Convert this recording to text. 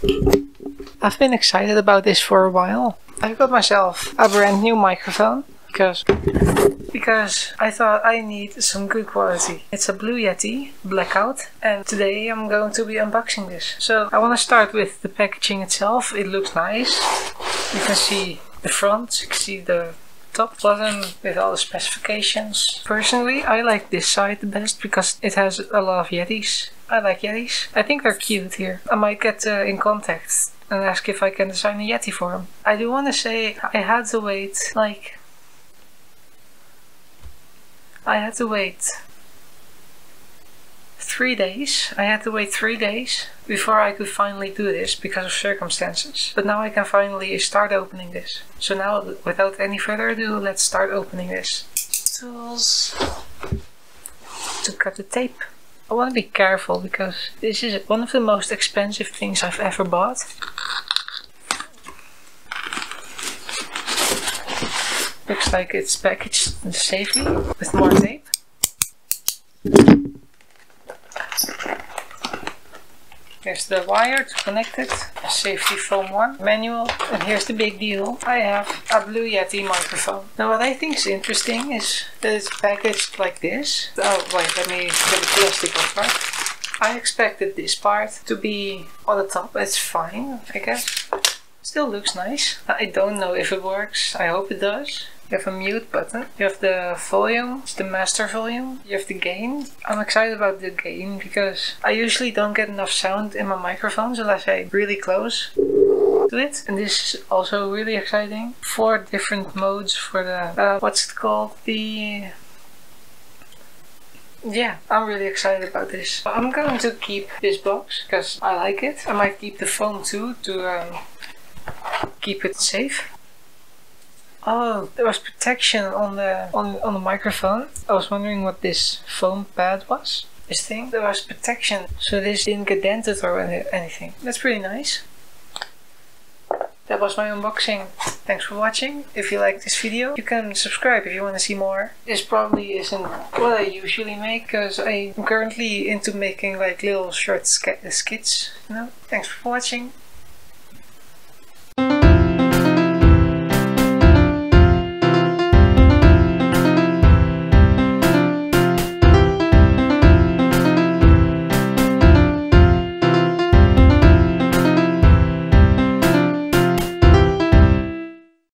I've been excited about this for a while. I got myself a brand new microphone because I thought I need some good quality. It's a Blue Yeti Blackout, and today I'm going to be unboxing this. So I want to start with the packaging itself. It looks nice. You can see the front, you can see the top, bottom with all the specifications. Personally, I like this side the best because it has a lot of Yetis. I like Yetis. I think they're cute here. I might get in contact and ask if I can design a Yeti for them. I do want to say I had to wait 3 days. I had to wait 3 days before I could finally do this because of circumstances. But now I can finally start opening this. So now, without any further ado, let's start opening this. Tools to cut the tape. I want to be careful because this is one of the most expensive things I've ever bought. Looks like it's packaged safely with more tape. Here's the wire to connect it, a safety foam one, manual, and here's the big deal. I have a Blue Yeti microphone. Now what I think is interesting is that it's packaged like this. Oh wait, let me get the plastic off, right? I expected this part to be on the top. It's fine, I guess. Still looks nice. I don't know if it works. I hope it does. You have a mute button. You have the volume. It's the master volume. You have the gain. I'm excited about the gain because I usually don't get enough sound in my microphones unless I'm really close to it. And this is also really exciting. 4 different modes for the, what's it called? Yeah, I'm really excited about this. I'm going to keep this box because I like it. I might keep the foam too to keep it safe. Oh, there was protection on the microphone. I was wondering what this foam pad was. This thing. There was protection, so this didn't get dented or anything. That's pretty nice. That was my unboxing. Thanks for watching. If you like this video, you can subscribe if you want to see more. This probably isn't what I usually make because I'm currently into making like little short skits, you know. Thanks for watching.